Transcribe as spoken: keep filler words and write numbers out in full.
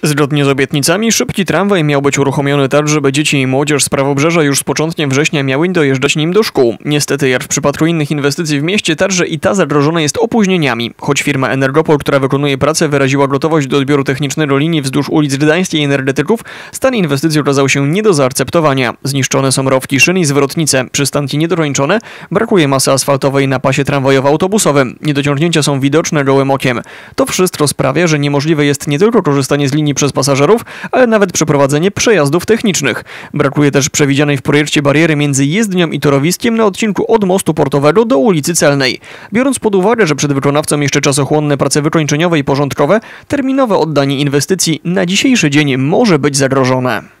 Zgodnie z obietnicami szybki tramwaj miał być uruchomiony tak, żeby dzieci i młodzież z Prawobrzeża już z początkiem września miały dojeżdżać nim do szkół. Niestety, jak w przypadku innych inwestycji w mieście, także i ta zagrożona jest opóźnieniami. Choć firma Energopol, która wykonuje pracę, wyraziła gotowość do odbioru technicznego linii wzdłuż ulic Gdańskiej i Energetyków, stan inwestycji okazał się nie do zaakceptowania. Zniszczone są rowki szyn i zwrotnice, przystanki niedokończone, brakuje masy asfaltowej na pasie tramwajowo-autobusowym. Niedociągnięcia są widoczne gołym okiem. To wszystko sprawia, że niemożliwe jest nie tylko korzystanie z linii przez pasażerów, ale nawet przeprowadzenie przejazdów technicznych. Brakuje też przewidzianej w projekcie bariery między jezdnią i torowiskiem na odcinku od mostu portowego do ulicy Celnej. Biorąc pod uwagę, że przed wykonawcą jeszcze czasochłonne prace wykończeniowe i porządkowe, terminowe oddanie inwestycji na dzisiejszy dzień może być zagrożone.